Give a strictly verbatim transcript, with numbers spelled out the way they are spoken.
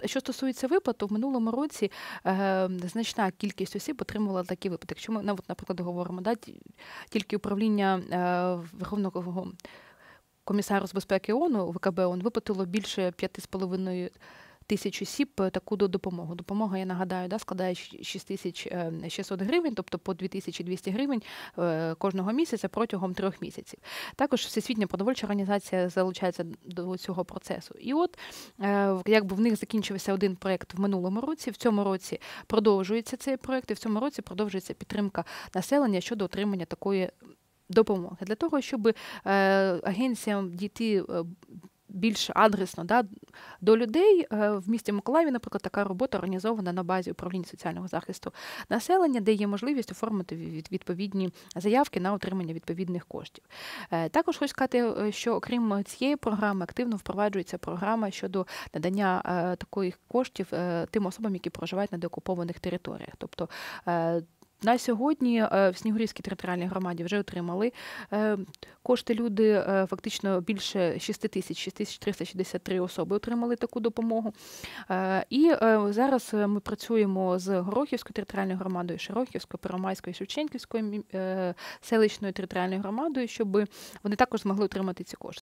що стосується виплат, то в минулому році е, значна кількість осіб отримувала такі виплати. Якщо ми, ну, от, наприклад, говоримо, да, тільки управління е, Верховного комісару з безпеки ООН, ВКБ ООН, виплатило більше п'яти з половиною тисяч осіб таку допомогу. Допомога, я нагадаю, да, складає шість тисяч шістсот гривень, тобто по дві тисячі двісті гривень кожного місяця протягом трьох місяців. Також Всесвітня продовольча організація залучається до цього процесу. І от, якби в них закінчився один проєкт в минулому році, в цьому році продовжується цей проєкт, і в цьому році продовжується підтримка населення щодо отримання такої допомоги. Для того, щоб агенціям дійти більш адресно, да, до людей. В місті Миколаєві, наприклад, така робота організована на базі управління соціального захисту населення, де є можливість оформити відповідні заявки на отримання відповідних коштів. Також хочу сказати, що окрім цієї програми активно впроваджується програма щодо надання таких коштів тим особам, які проживають на деокупованих територіях. Тобто на сьогодні в Снігурівській територіальній громаді вже отримали кошти люди, фактично більше шість тисяч, шість тисяч триста шістдесят три особи отримали таку допомогу. І зараз ми працюємо з Горохівською територіальною громадою, Широківською, Первомайською, Шевченківською селищною територіальною громадою, щоб вони також змогли отримати ці кошти.